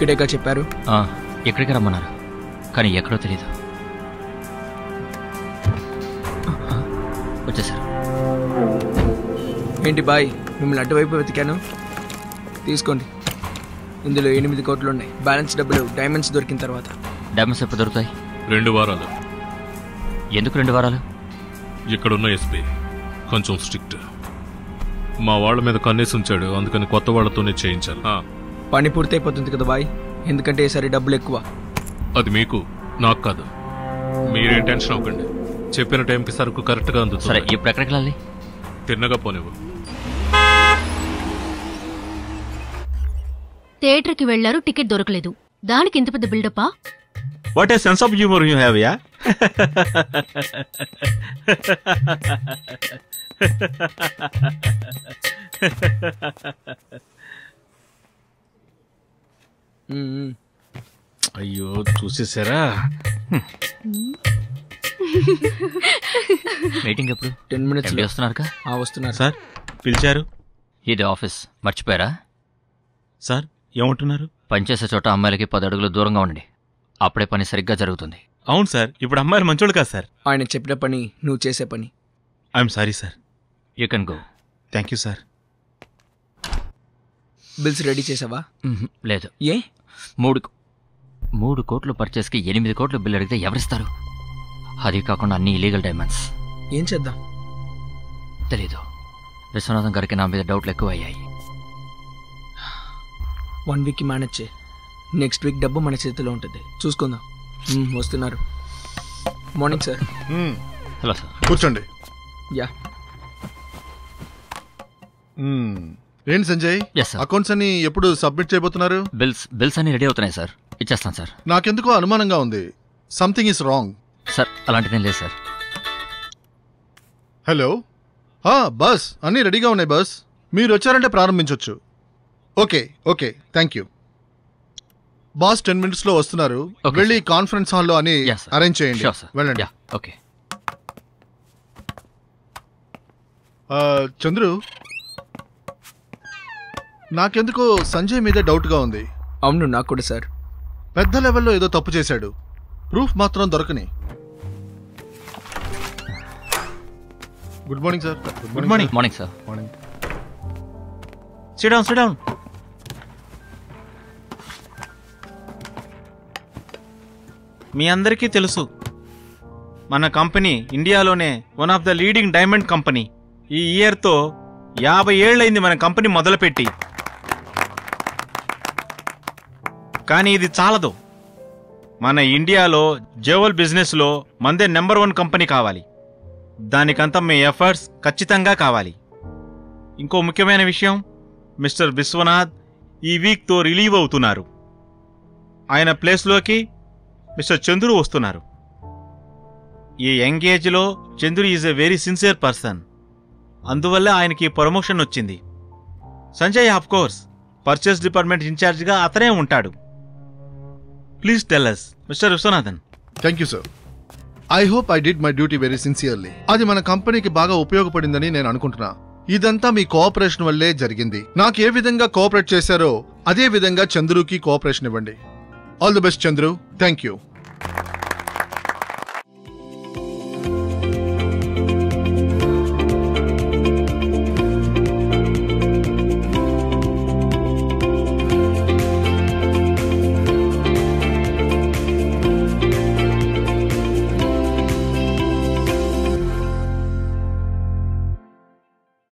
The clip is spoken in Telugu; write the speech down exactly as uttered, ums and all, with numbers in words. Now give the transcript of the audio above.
ఇక్కడేగా చెప్పారు. ఎక్కడికి రమ్మన్నారు కానీ ఎక్కడో తెలియదు. వచ్చేసారు. ఏంటి బాయ్, మిమ్మల్ని అటువైపు వెతికాను. తీసుకోండి, ఇందులో ఎనిమిది కోట్లు ఉన్నాయి. బ్యాలెన్స్ డబ్బులు డైమండ్స్ దొరికిన తర్వాత. డైమండ్స్ ఎప్పుడు దొరుకుతాయి? రెండు వారాలు. ఎందుకు రెండు వారాలు? ఇక్కడున్న ఎస్పీ కొంచెం స్ట్రిక్ట్. మా వాళ్ళ మీద కన్నేసి ఉంచాడు, అందుకని కొత్త వాళ్ళతోనే చేయించాలి. పని పూర్తయిపోతుంది కదా బాయ్, ఎందుకంటే ఈసారి డబ్బులు ఎక్కువ. అది మీకు, నాకు కాదు. మీరేం టెన్షన్ అవ్వకండి. చెప్పిన టైంకి సరుకు కరెక్ట్గా అందుతుంది. సరే, ఇప్పుడు ఎక్కడికి వెళ్ళాలి? తిన్నగా పోనివ్వు. థియేటర్కి వెళ్లారు, టికెట్ దొరకలేదు. దానికి ఇంత పెద్ద బిల్డప్పా? What a sense of humour you have ya. అయ్యో చూసేసారా? మీటింగ్ ఎప్పుడు? టెన్ మినిట్స్ వస్తున్నారు. వస్తున్నారు సార్. పిలిచారు. ఇది ఆఫీస్, మర్చిపోయారా? సార్ ఏమంటున్నారు? పనిచేసే చోట అమ్మాయిలకి పది అడుగులు దూరంగా ఉండండి, అప్పుడే పని సరిగ్గా జరుగుతుంది. అవును సార్, ఇప్పుడు అమ్మాయిలు మంచోళ్ళు కాదు సార్. ఆయన చెప్పిన పని నువ్వు చేసే పని. I'm sorry sir. You can go. Thank you sir. Bills ready చేసావా? లేదు. ఏ? మూడు మూడు కోట్లు పర్చేస్కి ఎనిమిది కోట్లు బిల్ అడిగితే ఎవరిస్తారు? అది కాకుండా అన్ని ఇలీగల్ డైమండ్స్. ఏం చేద్దాం తెలీదు. విశ్వనాథం గారికి నా మీద డౌట్లు ఎక్కువ అయ్యాయి. వన్ వీక్కి మేనేజ్ చేయి. నెక్స్ట్ వీక్ డబ్బు మన చేతిలో ఉంటుంది, చూసుకుందాం. వస్తున్నారు. Morning sir. Hello sir. కూర్చోండి. యా. ఏంటి సంజయ్, అకౌంట్స్ అన్ని ఎప్పుడు సబ్మిట్ చేయబోతున్నారు? బిల్స్ బిల్స్ అన్ని రెడీ అవుతున్నాయి సార్, ఇచ్చేస్తాను సార్. నాకెందుకో అనుమానంగా ఉంది. Something is wrong. సార్ అలాంటిదేం లేదు సార్. హలో, బస్ అన్నీ రెడీగా ఉన్నాయి బస్. మీరు వచ్చారంటే ప్రారంభించవచ్చు. Okay okay thank you. Boss ten minutes లో వస్తున్నారు. వెళ్ళి కాన్ఫరెన్స్ హాల్లో అని అరేంజ్ చేయండి. వెళ్ళండి. ఓకే. చంద్రు, నాకెందుకో సంజయ్ మీద డౌట్గా ఉంది. అవును, నాకు కూడా సార్. పెద్ద లెవెల్లో ఏదో తప్పు చేశాడు, ప్రూఫ్ మాత్రం దొరకని. Good morning sir. Good morning. Morning sir. Morning. Sit down sit down. మీ అందరికీ తెలుసు మన కంపెనీ ఇండియాలోనే one of the leading diamond company. ఈ ఇయర్తో యాభై ఏళ్ళైంది మన కంపెనీ మొదలుపెట్టి. కానీ ఇది చాలదు. మన ఇండియాలో జ్యువెల్ బిజినెస్లో మందే నెంబర్ వన్ కంపెనీ కావాలి. దానికంతా మీ ఎఫర్ట్స్ ఖచ్చితంగా కావాలి. ఇంకో ముఖ్యమైన విషయం, మిస్టర్ విశ్వనాథ్ ఈ వీక్తో రిలీవ్ అవుతున్నారు. ఆయన ప్లేస్లోకి మిస్టర్ చంద్రు వస్తున్నారు. ఈ యంగ్ ఏజ్లో Chandru is a very sincere person, అందువల్ల ఆయనకి ప్రమోషన్ వచ్చింది. Sanjay of course purchase department ఇన్ఛార్జిగా అతనే ఉంటాడు. Please tell us, mister Viswanathan. Thank you sir. I hope I did my duty very sincerely. అది మన కంపెనీకి బాగా ఉపయోగపడిందని నేను అనుకుంటున్నా. ఇదంతా మీ కోఆపరేషన్ వల్లే జరిగింది. నాకు ఏ విధంగా కోఆపరేట్ చేశారో అదే విధంగా చంద్రుకి కోఆపరేషన్ ఇవ్వండి. All the best Chandru. Thank you.